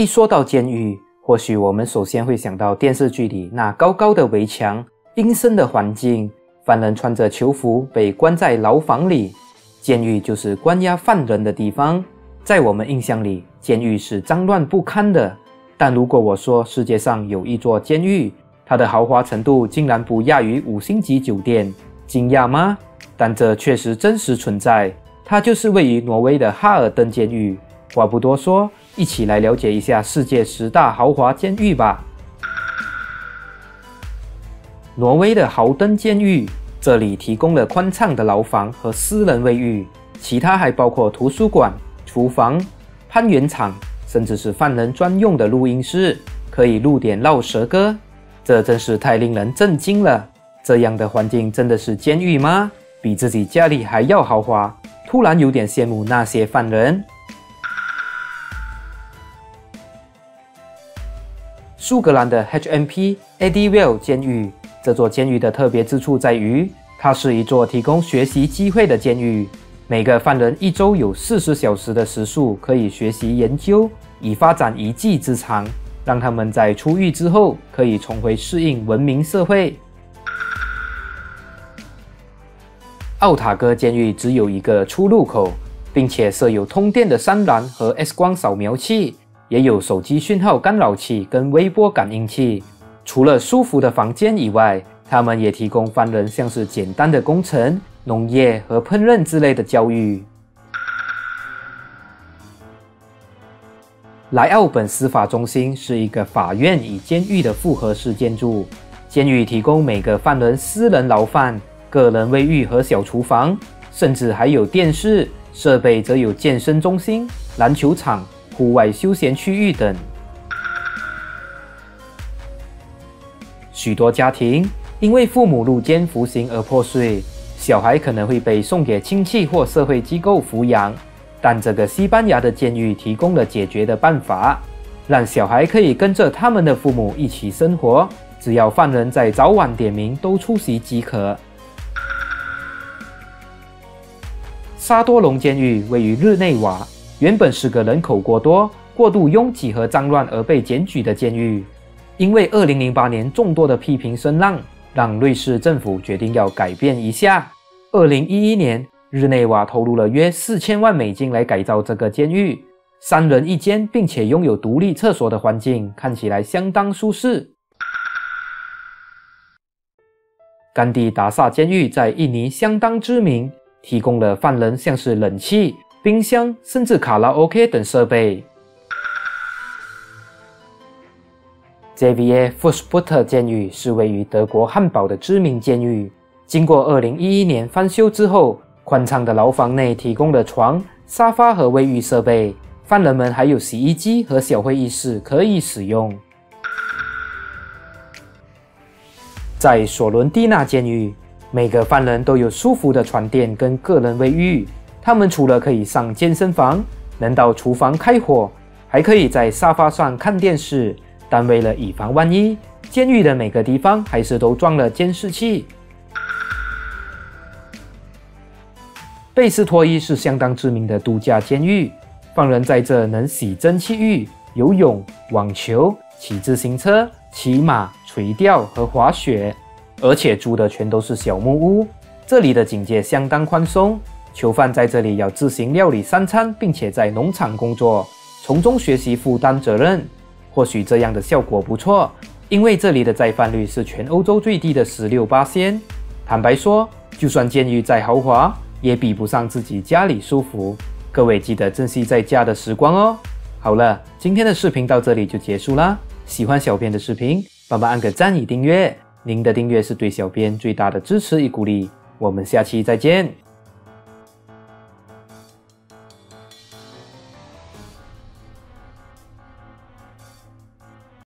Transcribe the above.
一说到监狱，或许我们首先会想到电视剧里那高高的围墙、阴森的环境，犯人穿着囚服被关在牢房里。监狱就是关押犯人的地方。在我们印象里，监狱是脏乱不堪的。但如果我说世界上有一座监狱，它的豪华程度竟然不亚于5星级酒店，惊讶吗？但这确实真实存在，它就是位于挪威的哈尔登监狱。话不多说，一起来了解一下世界10大豪华监狱吧。挪威的豪登监狱，这里提供了宽敞的牢房和私人卫浴，其他还包括图书馆、厨房、攀岩场，甚至是犯人专用的录音室，可以录点绕舌歌。这真是太令人震惊了！这样的环境真的是监狱吗？比自己家里还要豪华，突然有点羡慕那些犯人。苏格兰的 HMP Adderwell 监狱，这座监狱的特别之处在于，它是一座提供学习机会的监狱。每个犯人一周有40小时的时数可以学习研究，以发展一技之长，让他们在出狱之后可以重回适应文明社会。奥塔哥监狱只有一个出入口，并且设有通电的3栏和 X 光扫描器，也有手机讯号干扰器跟微波感应器。除了舒服的房间以外，他们也提供犯人像是简单的工程、农业和烹饪之类的教育。莱奥本司法中心是一个法院与监狱的复合式建筑。监狱提供每个犯人私人牢饭、个人卫浴和小厨房，甚至还有电视，设备则有健身中心、篮球场、户外休闲区域等。许多家庭因为父母入监服刑而破碎，小孩可能会被送给亲戚或社会机构抚养。但这个西班牙的监狱提供了解决的办法，让小孩可以跟着他们的父母一起生活，只要犯人在早晚点名都出席即可。沙多隆监狱位于日内瓦，原本是个人口过多、过度拥挤和脏乱而被检举的监狱。因为2008年众多的批评声浪，让瑞士政府决定要改变一下。2011年，日内瓦投入了约4000万美金来改造这个监狱，3人1间，并且拥有独立厕所的环境，看起来相当舒适。甘地达萨监狱在印尼相当知名，提供了犯人像是冷气、冰箱，甚至卡拉 OK 等设备。Xavier Fußbüttel 监狱是位于德国汉堡的知名监狱，经过2011年翻修之后，宽敞的牢房内提供了床、沙发和卫浴设备，犯人们还有洗衣机和小会议室可以使用。在索伦蒂纳监狱，每个犯人都有舒服的床垫跟个人卫浴，他们除了可以上健身房，能到厨房开火，还可以在沙发上看电视。但为了以防万一，监狱的每个地方还是都装了监视器。贝斯托伊是相当知名的度假监狱，犯人在这能洗蒸汽浴、游泳、网球、骑自行车、骑马、垂钓和滑雪，而且住的全都是小木屋。这里的警戒相当宽松，囚犯在这里要自行料理3餐，并且在农场工作，从中学习负担责任。或许这样的效果不错，因为这里的再犯率是全欧洲最低的16%。坦白说，就算监狱再豪华，也比不上自己家里舒服。各位记得珍惜在家的时光哦。好了，今天的视频到这里就结束啦。喜欢小编的视频，帮忙按个赞与订阅。您的订阅是对小编最大的支持与鼓励。我们下期再见。